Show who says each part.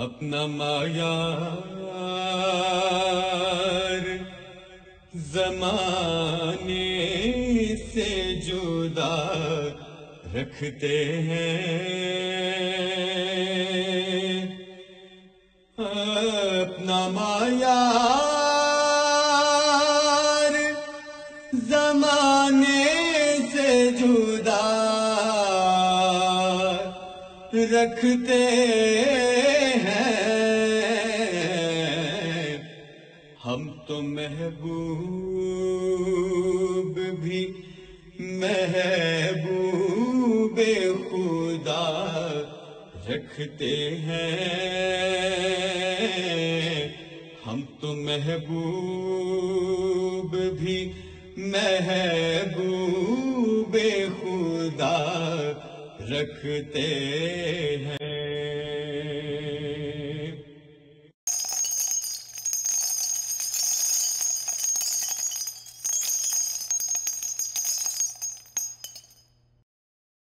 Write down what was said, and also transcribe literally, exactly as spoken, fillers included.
Speaker 1: اپنا معیار زمانے سے جدا رکھتے ہیں، اپنا معیار زمانے سے جدا رکھتے ہیں۔ ہم تو محبوب بھی محبوب خدا رکھتے ہیں، ہم تو محبوب بھی محبوب خدا رکھتے ہیں۔